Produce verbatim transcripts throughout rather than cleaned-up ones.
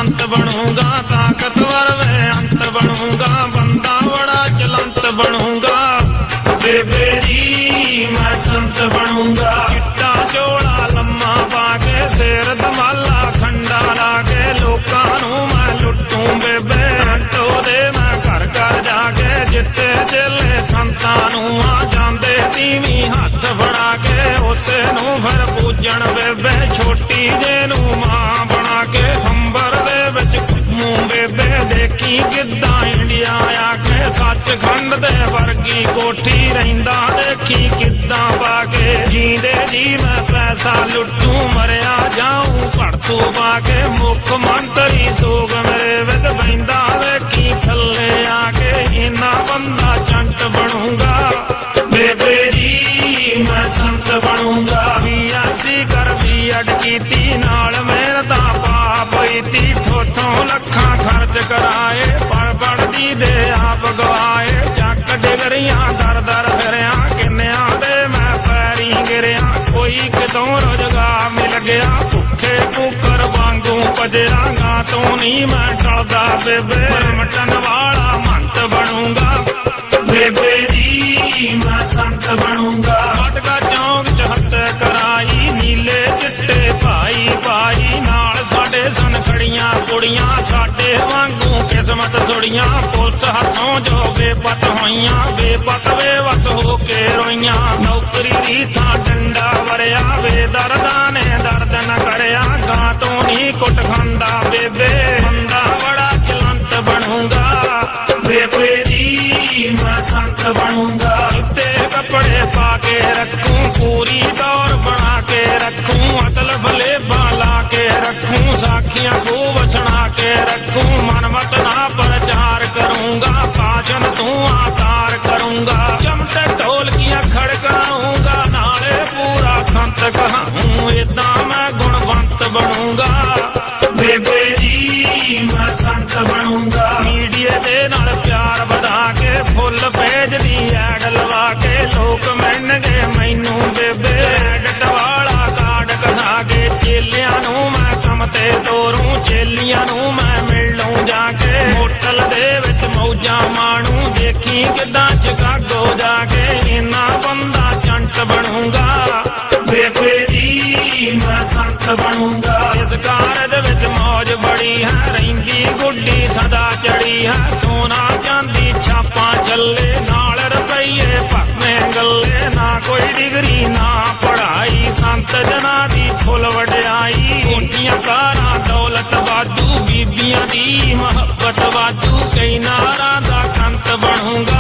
संत बनूंगा, ताकतवर वे अंत बनूंगा, बंदा बड़ा चलंत बनूंगा। बेबे जी मैं संत बनूंगा, चिट्टा चोला लम्मा पाके, शेर धमाला खंडा लाके, लोकां नूं मैं लुट्टूं बेबे, टो दे मैं घर घर जाके, जिते चेले संतां नूं आ जांदे तीवी हथ फड़ा के, उसे नूं फिर पूजन बेबे, छोटी जे नूं मां बना के, अंबर दे विच घूमूं बेबे, देखी किद्दां इंडिया आके, सचखंड दे वर्गी कोठी रहिंदा देखी किद्दां पाके, जींदे जी मैं पैसा लुट्टूं, मरिया जाऊं भड़तू पाके, मुख मंत्री सोग मेरे विच बहिंदा देखी थल्ले आके, इन्ना बंदा चंट बनूंगा। बेबे जी मैं संत बनूंगा, बीएससी कर बी एड कीती, नाल मेहनत पाप ईती, थोथों लखां खर्च कराए, पढ़ पढ़दी दे आप गवाए, चक डिगरियां दर दर फिरिया, किन्नियां दे मैं पैरी गिरिया, कोई कितों रोजगार मिल गया, भुखे कुकर वांगू भजया, गा तो नहीं मैं टलदा बेबे, मटन वाला मंत बनूंगा। बेबे जी मैं संत बनूंगा, मटका चौक च हत्या कराई, नीले चिट्टे भाई भाई, नाल साडे सन खड़ियां कुड़ियां, साडे वांगू किस्मत थोड़ियां, पुलिस हथों जो बेपत होइयां, बेपत बेवस होके रोइयां, नौकरी दी थां डंडा वरिया, बेदर्दा ने दर्द न करया, गा तो नहीं कुट खांदा बेबे, बंदा बड़ा चलंत बनूंगा। बेबे जी मैं संत बनूंगा, इत्ते कपड़े पाके रखूं, पूरी दौर बना के रखूं, अतल भलेबा ला के रखूं, साखियां खूब सुना के रखूं, मनमत ना प्रचार करूंगा, भाषण तू आकार करूंगा, चमटे ढोलकियां खड़काऊंगा, नाले पूरा संत कहाऊं, इदा मैं गुणवंत बनूंगा। बेबे जी मैं संत बनूंगा, मीडिया दे नाल प्यार बढ़ा के, फुल पेज दी ऐड लवा के, लोक मैनगे मैनू बेबे, एडिट वाला कार्ड कसा के, चेलियां नूं मैं कम ते तोरूं, चेलियां नूं मैं मिल लूं जाके, होटल दे विच मौजां माणूं, देखी किदां चिकागो जाके, इन्ना बंदा चंट बनूंगा। बेबे जी मैं संत बनूंगा, इस कारज विच मौज बड़ी है, रहिंदी गुड्डी सदा चढ़ी है, सोना चांदी छापा चले, नाल रुपये भरने गले, ना कोई डिग्री ना पढ़ाई, संत जना दी फुल वड्याई, कोठियां कारां दौलत वाधू, बीबियां दी मोहब्बत वाधू, कई नारां दा कंत बनूंगा।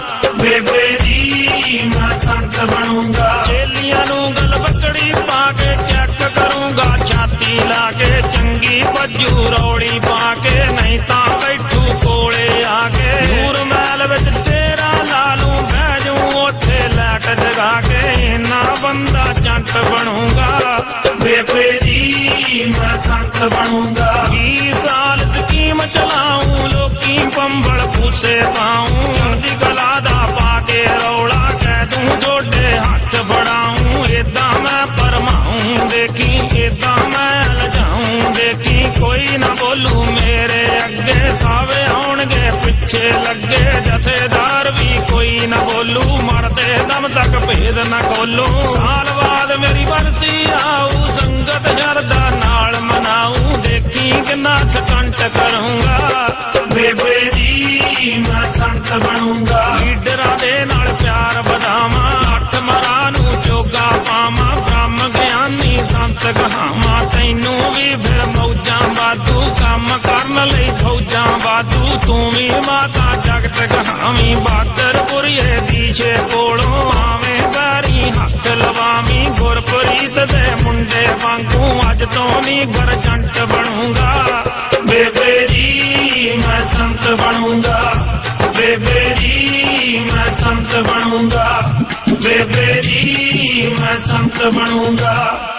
बेबे जी मैं संत बनूंगा, चेलियां नूं गल बकड़ी पाके चेक करूंगा, छाती लाके चंगी भजू रौड़ी पाके, नहीं तां बैठू कोले आके, दूर महल विच तेरा लालू बैजू, ओथे लैट जगा के, इन्ना बंदा चंट बनूंगा। बेबे जी मैं संत बनूंगा, बीस साल स्कीम चलाऊं, लोकी पंबल पूसे पाऊं, चढ़दी गला दा पाके रौला, कह दूं जोडे हथ फड़ाऊं, इदा मैं परमाऊं देखी, इदा मैं लजाऊं देखी, कोई ना बोलू मेरे अगे, सावे आउणगे पिछे लगे, जथेदार भी कोई ना बोलू, मरदे दम तक भेद न खोलू, साल बाद मेरी बरसी आऊ, संगत शरदा नाल मनाऊ, देखी किन्ना सकंट करूंगा। बेबे जी मैं संत बनूंगा, लीडरां दे नाल प्यार बढ़ावां, अठ मरा नूं जोगा पावां, ब्रह्म ज्ञानी संत कहावां, तैनू भी फिर मौजां वाधू, काम करन लई फौजां वाधू, तू भी माता जगत कहावी, बहादरपुरिये दीशे कोलों आवें गारी हथ लवावी, गुरप्रीत दे मुंडे वांगू, अज तो नी गरजंट बनूंगा। बेबे जी मैं संत बनूंगा, बेबे जी मैं संत बनूंगा, बेबे जी मैं संत बनूंगा।